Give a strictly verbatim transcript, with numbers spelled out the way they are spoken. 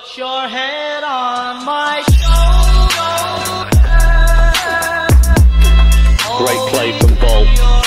Put your head on my shoulder. Great play from Bolt.